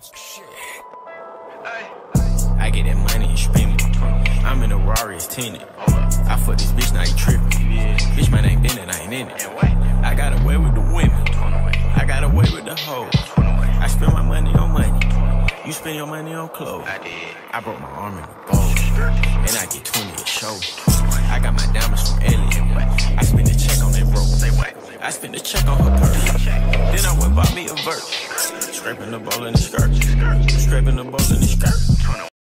I get that money and spend it. I'm in a Rari, it's tinted. I fuck this bitch, now you trippin'. Bitch, my name Bennett, I ain't in it. I got away with the women. I got away with the hoes. I spend my money on money. You spend your money on clothes. I broke my arm in the bowl. And I get 20 a show. I got my diamonds from Elliot. I spend the check on that broke. I spend the check on her purse. Then I went bought me a verse. Scraping the bowl in the skirt. Scraping the bowl in the skirt.